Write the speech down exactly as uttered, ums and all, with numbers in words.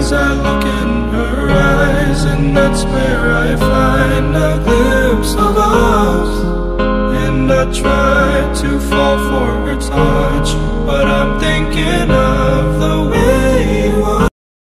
as I look in her eyes, and that's where I find a glimpse of us. And I try to fall for her touch, but I'm thinking of